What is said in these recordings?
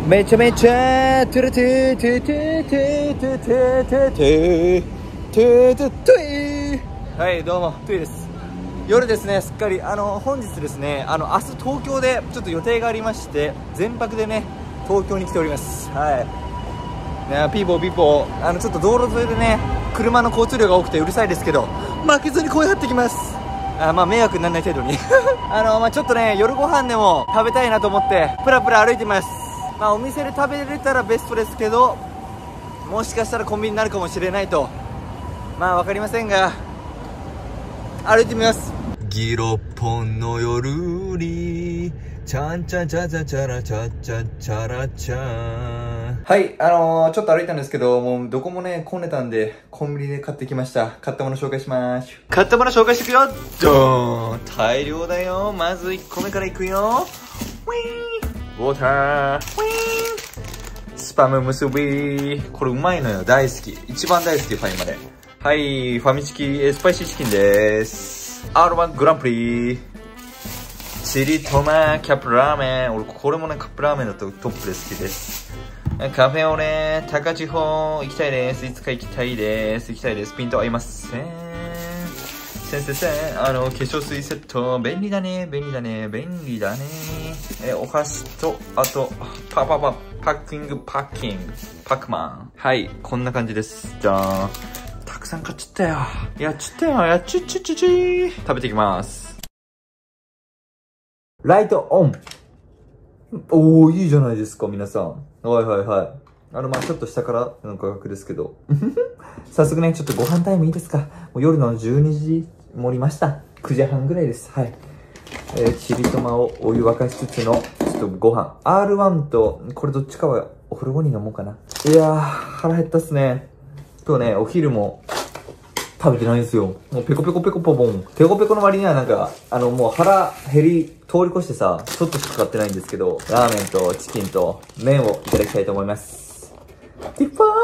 めちゃめちゃトゥルトゥトゥトゥトゥトゥトゥトゥトゥトゥトゥトゥ。はいどうもトゥイです。夜ですね、すっかり本日ですね、明日東京でちょっと予定がありまして、全泊でね東京に来ております。はいね、ピーポーピーポー、ちょっと道路沿いでね車の交通量が多くてうるさいですけど、負けずに声張ってきます。まあ迷惑にならない程度にまあちょっとね夜ご飯でも食べたいなと思ってプラプラ歩いてます。まあお店で食べれたらベストですけど、もしかしたらコンビニになるかもしれないと、まあ分かりませんが歩いてみます。ギロッポンの夜にチャンチャチャチャチャラチャチャチャラチャ。はい、ちょっと歩いたんですけど、もうどこもね混んでたんでコンビニで買ってきました。買ったもの紹介します。買ったもの紹介していくよ。ドーン、大量だよ。まず1個目からいくよ。ウィーン、ウォーター、ウィーン、スパム結び。これうまいのよ、大好き。一番大好き、ファイマで。はい、ファミチキスパイシーチキンです。R1 グランプリチリトマキャップラーメン。俺これもねカップラーメンだとトップで好きです。カフェオレ高千穂行きたいです。いつか行きたいです。行きたいです。ピント合いません。先生化粧水セット便利だね、便利だね、便利だね。お箸とあとパッキングパックマン。はい、こんな感じです。じゃーん、たくさん買っちゃったよ。やっちゃったよ。やっち食べていきます。ライトオン。おー、いいじゃないですか、皆さん。はいはいはい。まあちょっと下からの価格ですけど。早速ね、ちょっとご飯タイムいいですか？もう夜の12時盛りました。9時半ぐらいです。はい。チリトマをお湯沸かしつつの、ちょっとご飯。R1 と、これどっちかはお風呂後に飲もうかな。いやー、腹減ったっすね。今日ね、お昼も、食べてないんですよ。もうペコペコペコポボン。ペコペコの割にはなんか、もう腹減り通り越してさ、ちょっとしか買ってないんですけど、ラーメンとチキンと麺をいただきたいと思います。ティファ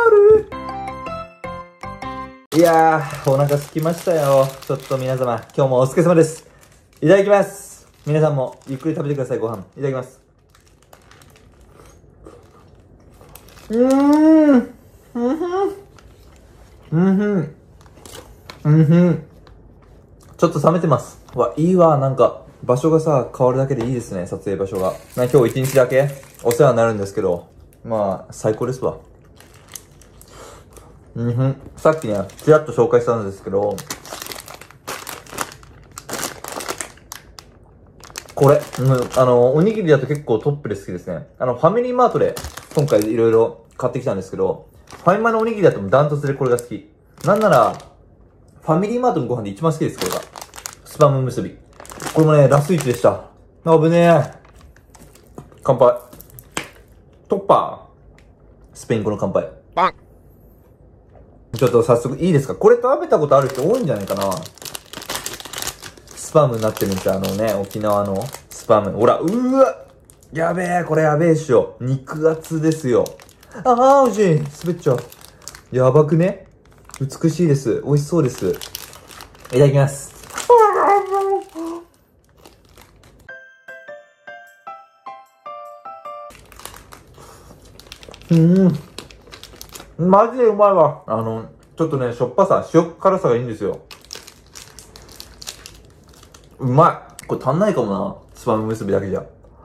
ール。いやー、お腹空きましたよ。ちょっと皆様、今日もお疲れ様です。いただきます。皆さんもゆっくり食べてください、ご飯。いただきます。ちょっと冷めてます。わ、いいわ。なんか、場所がさ、変わるだけでいいですね、撮影場所が。今日一日だけお世話になるんですけど、まあ、最高ですわ。さっきね、ちらっと紹介したんですけど、これ、おにぎりだと結構トップで好きですね。ファミリーマートで、今回いろいろ買ってきたんですけど、ファイマのおにぎりだとダントツでこれが好き。なんなら、ファミリーマートのご飯で一番好きです、これが。スパム結び。これもね、ラスイチでした。危ねえ。乾杯。トッパー。スペイン語の乾杯。パン。ちょっと早速いいですか？これ食べたことある人多いんじゃないかな。スパムになってるんですよ。沖縄のスパム。ほら、わやべえ、これやべえっしょ。肉厚ですよ。美味しい。滑っちゃう。やばくね？美しいです。美味しそうです。いただきます。マジでうまいわ。ちょっとね、しょっぱさ、塩辛さがいいんですよ。うまい。これ足んないかもな。スパム結びだけじゃ。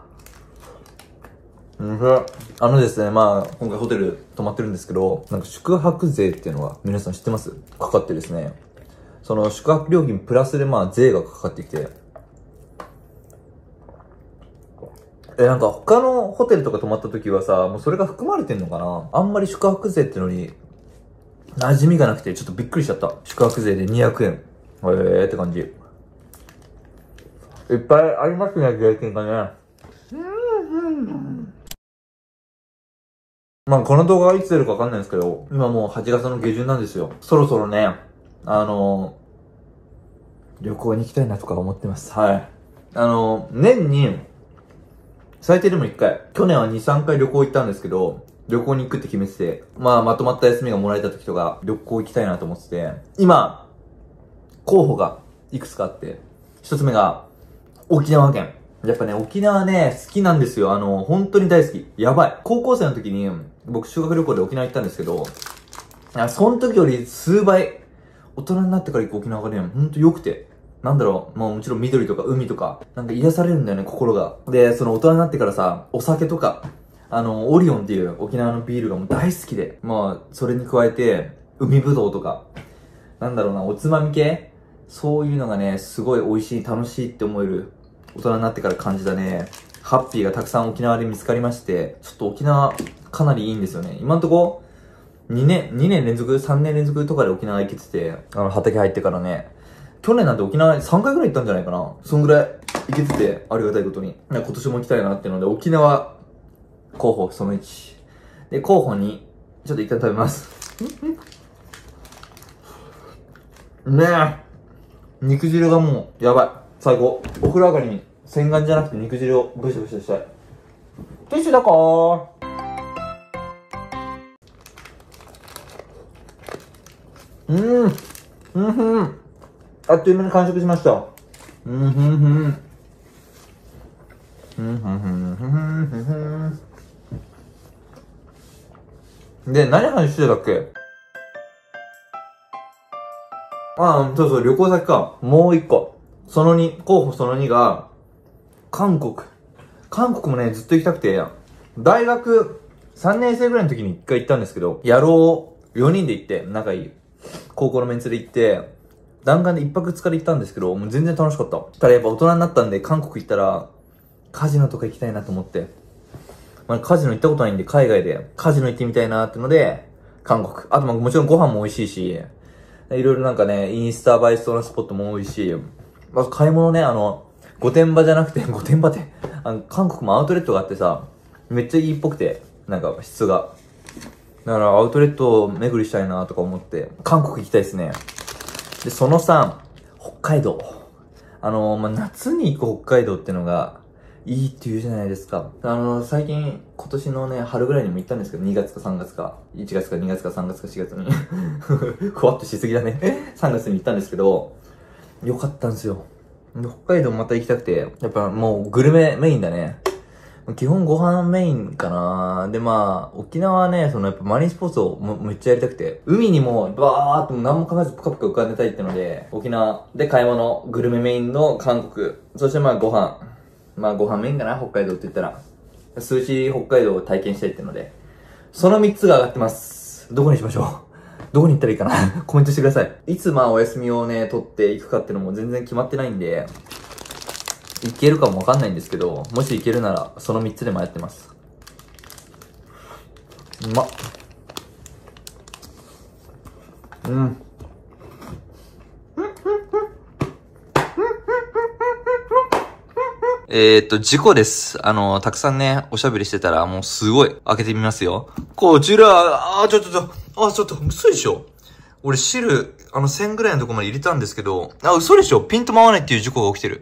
ですね、まあ、今回ホテル泊まってるんですけど、なんか宿泊税っていうのは皆さん知ってます？かかってですね。その宿泊料金プラスでまあ税がかかってきて。なんか他のホテルとか泊まった時はさ、もうそれが含まれてんのかな？あんまり宿泊税ってのに馴染みがなくてちょっとびっくりしちゃった。宿泊税で200円。って感じ。いっぱいありますね、税金がね。まあこの動画がいつ出るかわかんないんですけど、今もう8月の下旬なんですよ。そろそろね、旅行に行きたいなとか思ってます。はい。年に、最低でも1回。去年は2、3回旅行行ったんですけど、旅行に行くって決めてて、まあまとまった休みがもらえた時とか、旅行行きたいなと思ってて、今、候補がいくつかあって、一つ目が、沖縄県。 やっぱね、沖縄ね、好きなんですよ。本当に大好き。やばい。高校生の時に、僕修学旅行で沖縄行ったんですけど、その時より数倍、大人になってから行く沖縄がね、ほんと良くて。なんだろう、もちろん緑とか海とか、なんか癒されるんだよね、心が。で、その大人になってからさ、お酒とか、オリオンっていう沖縄のビールがもう大好きで、まあ、それに加えて、海ぶどうとか、なんだろうな、おつまみ系そういうのがね、すごい美味しい、楽しいって思える、大人になってから感じたね、ハッピーがたくさん沖縄で見つかりまして、ちょっと沖縄、かなりいいんですよね。今んとこ、2年連続 ?3 年連続とかで沖縄行けてて、畑入ってからね、去年なんて沖縄3回ぐらい行ったんじゃないかな。そんぐらい行けてて、ありがたいことに。今年も行きたいなっていうので、沖縄、候補その1。で、候補2、ちょっと一回食べます。ねえ。肉汁がもう、やばい。最高。お風呂上がりに、洗顔じゃなくて肉汁をブシブシしたい。ティッシュだかー。あっという間に完食しました。で、何話してたっけ？そうそう、旅行先か。もう一個。その2、候補その2が、韓国。韓国もね、ずっと行きたくて、大学3年生ぐらいの時に1回行ったんですけど、野郎4人で行って、仲いい。高校のメンツで行って、弾丸で1泊2日で行ったんですけど、もう全然楽しかった。ただやっぱ大人になったんで、韓国行ったら、カジノとか行きたいなと思って。まあ、カジノ行ったことないんで、海外でカジノ行ってみたいなってので、韓国。あともちろんご飯も美味しいし、いろいろなんかね、インスタ映えしそうなスポットも多いし、まず買い物ね、御殿場じゃなくて、御殿場って、韓国もアウトレットがあってさ、めっちゃいいっぽくて、なんか質が。だからアウトレットを巡りしたいなとか思って、韓国行きたいですね。で、その3、北海道。夏に行く北海道ってのが、いいって言うじゃないですか。最近、今年のね、春ぐらいにも行ったんですけど、2月か3月か、1月か2月か3月か4月に。ふわっとしすぎだね。3月に行ったんですけど、よかったんですよ。北海道また行きたくて、やっぱもうグルメメインだね。基本ご飯メインかな。で沖縄はね、やっぱマリンスポーツをめっちゃやりたくて、海にもバーっと何も考えずぷかぷか浮かんでたいってので、沖縄で買い物、グルメメインの韓国、そしてご飯。ご飯メインかな、北海道って言ったら。数字北海道を体験したいってので、その3つが上がってます。どこにしましょう？どこに行ったらいいかなコメントしてください。いつお休みをね、取っていくかってのも全然決まってないんで、行けるかもわかんないんですけど、もし行けるなら、その3つで迷ってます。うまっ。事故です。たくさんね、おしゃべりしてたら、もうすごい、開けてみますよ。こちら、ちょっと、嘘でしょ？俺汁、1000ぐらいのとこまで入れたんですけど、嘘でしょ？ピント回らないっていう事故が起きてる。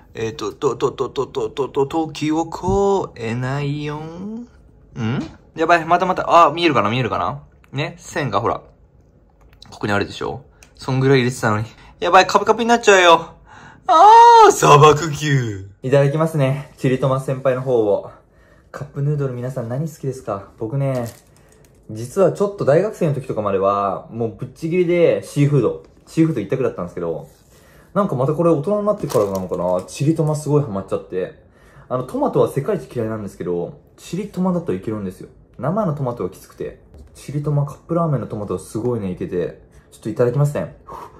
時を越えないよん？やばい、また、見えるかなね、線がほら、ここにあるでしょ？そんぐらい入れてたのに。やばい、カピカピになっちゃうよ。砂漠級。いただきますね。チリトマ先輩の方を。カップヌードル皆さん何好きですか？僕ね、実はちょっと大学生の時とかまでは、もうぶっちぎりでシーフード一択だったんですけど、なんかまたこれ大人になってからなのかな、チリトマすごいハマっちゃって。トマトは世界一嫌いなんですけど、チリトマだといけるんですよ。生のトマトはきつくて。チリトマカップラーメンのトマトはすごいね、いけて。ちょっといただきますね。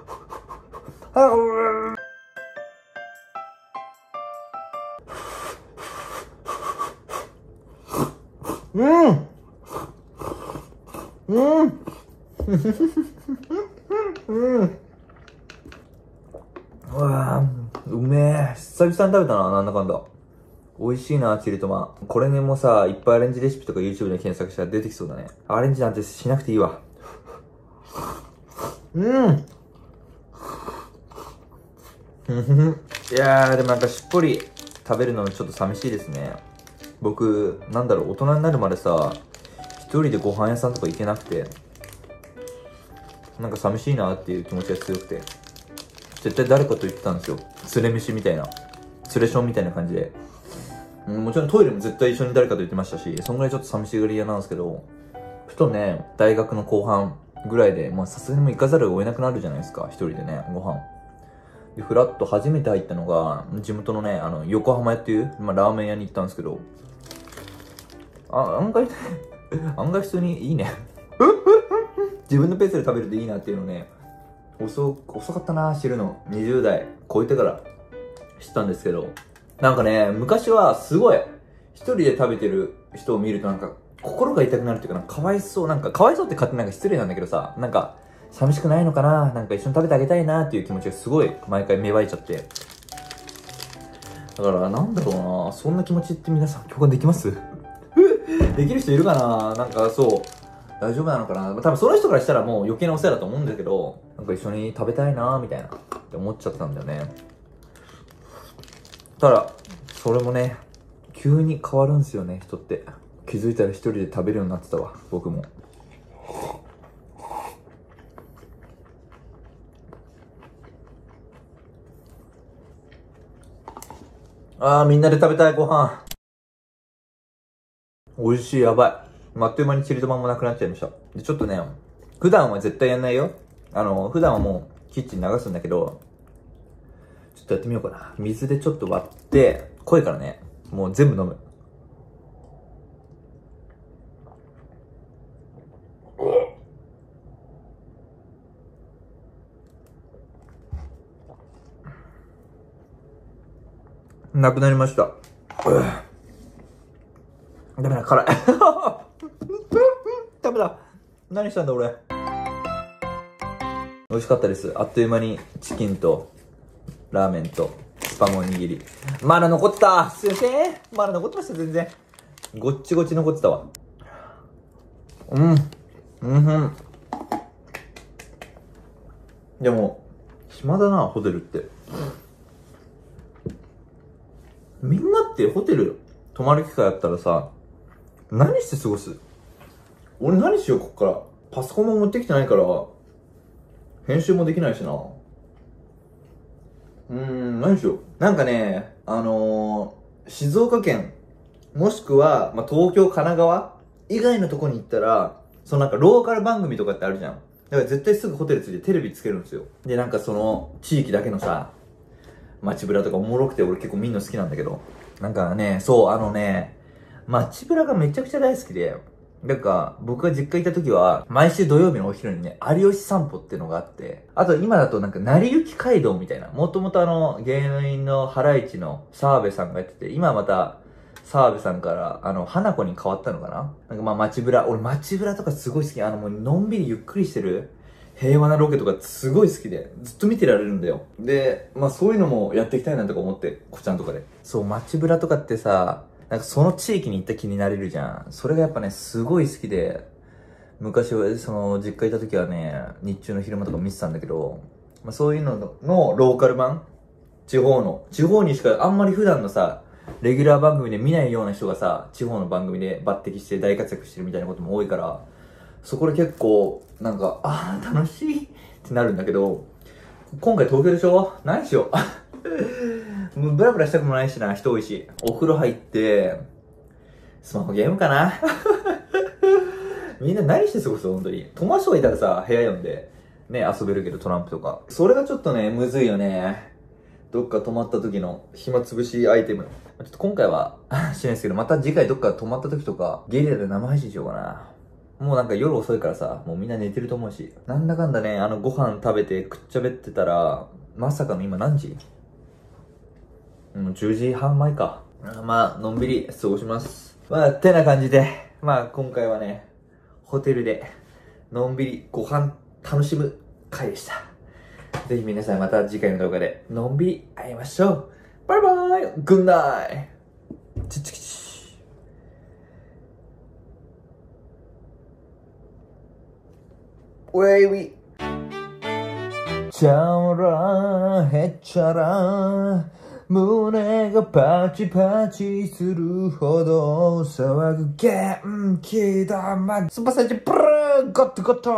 うめえ。久々に食べたな、なんだかんだ。美味しいな、チリトマ。これね、もうさ、いっぱいアレンジレシピとか YouTube で検索したら出てきそうだね。アレンジなんてしなくていいわ。いやー、でもなんかしっぽり食べるのちょっと寂しいですね。僕、大人になるまでさ、一人でご飯屋さんとか行けなくて、なんか寂しいなっていう気持ちが強くて、絶対誰かと言ってたんですよ。連れ飯みたいな。連れションみたいな感じで。 もちろんトイレも絶対一緒に誰かと言ってましたし、そんぐらいちょっと寂しがり屋なんですけど、ふとね、大学の後半ぐらいで、まあさすがにもう行かざるを得なくなるじゃないですか、一人でね、ご飯。で、ふらっと初めて入ったのが、地元のね、横浜屋っていう、まあラーメン屋に行ったんですけど、案外普通にいいね。自分のペースで食べるといいなっていうのね、遅かったな、知るの。20代超えてから知ったんですけど、なんかね、昔はすごい、一人で食べてる人を見るとなんか、心が痛くなるっていうか、なんかかわいそう、なんかかわいそうって勝手なんか失礼なんだけどさ、なんか、寂しくないのかな、なんか一緒に食べてあげたいなっていう気持ちがすごい毎回芽生えちゃって。だからなんだろうな、そんな気持ちって皆さん共感できますできる人いるかな、なんかそう、大丈夫なのかな、多分その人からしたらもう余計なお世話だと思うんだけど、なんか一緒に食べたいなみたいなって思っちゃったんだよね。ただ、それもね、急に変わるんすよね、人って。気づいたら一人で食べるようになってたわ、僕も。みんなで食べたいご飯。美味しい、やばい。あっという間にチリとまんもなくなっちゃいました。で、ちょっとね、普段は絶対やんないよ。普段はもうキッチン流すんだけど、ちょっとやってみようかな。水でちょっと割って、濃いからね、もう全部飲む。なくなりました。ダメだ、辛い。ダメだ。何したんだ俺。美味しかったです。あっという間にチキンとラーメンとスパムおにぎり。まだ残ってた。すいません。まだ残ってました、全然。ごっちごち残ってたわ。でも、暇だな、ホテルって。みんなってホテル泊まる機会あったらさ、何して過ごす？俺何しよう、こっから。パソコンも持ってきてないから、編集もできないしな。何しよう。なんかね、静岡県、もしくは、まあ、東京、神奈川以外のとこに行ったら、そのなんかローカル番組とかってあるじゃん。だから絶対すぐホテルついてテレビつけるんですよ。で、なんかその、地域だけのさ、街ブラとかおもろくて俺結構見んの好きなんだけど。なんかね、そう、街ブラがめちゃくちゃ大好きで、なんか、僕が実家行った時は、毎週土曜日のお昼にね、有吉散歩っていうのがあって、あと今だとなんか、成り行き街道みたいな、もともと芸人のハライチの澤部さんがやってて、今また、澤部さんから、花子に変わったのかな、なんかまあ街ブラ、俺街ブラとかすごい好き。もうのんびりゆっくりしてる、平和なロケとかすごい好きで、ずっと見てられるんだよ。で、まあそういうのもやっていきたいなとか思って、こちゃんとかで。そう、街ブラとかってさ、なんかその地域に行った気になれるじゃん。それがやっぱね、すごい好きで、昔は、実家いた時はね、日中の昼間とか見てたんだけど、まあそういうののローカル版、地方にしかあんまり普段のさ、レギュラー番組で見ないような人がさ、地方の番組で抜擢して大活躍してるみたいなことも多いから、そこで結構、なんか、楽しいってなるんだけど、今回東京でしょ？何しよう。もうブラブラしたくもないしな、人多いし。お風呂入って、スマホゲームかな。みんな何して過ごす？本当に。友達とかいたらさ、部屋読んで、ね、遊べるけどトランプとか。それがちょっとね、むずいよね。どっか泊まった時の暇つぶしアイテム。ちょっと今回はしないですけど、また次回どっか泊まった時とか、ゲリラで生配信しようかな。もうなんか夜遅いからさ、もうみんな寝てると思うし。なんだかんだね、ご飯食べてくっちゃべってたら、まさかの今何時？10時半前か。まあ、のんびり過ごします。まあ、てな感じで、まあ今回はね、ホテルで、のんびりご飯楽しむ回でした。ぜひ皆さんまた次回の動画で、のんびり会いましょう。バイバイ！グッナイ！チッチキチ。ウェイウィチャラヘッチャラ胸がパチパチするほど騒ぐ元気だまつばさじブルーゴットゴット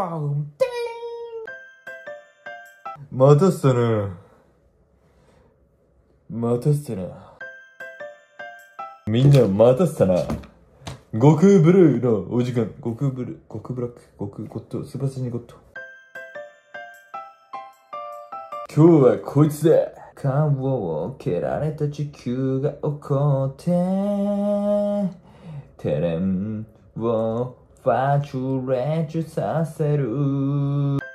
またしたなまたしたなみんな待たせたな。悟空ブルーのお時間。悟空ブルー、悟空ブラック、悟空ゴッド、スーパーサイヤ人ゴッド。今日はこいつだ。顔を蹴られた地球が怒ってテレンをファチュレーチュさせる。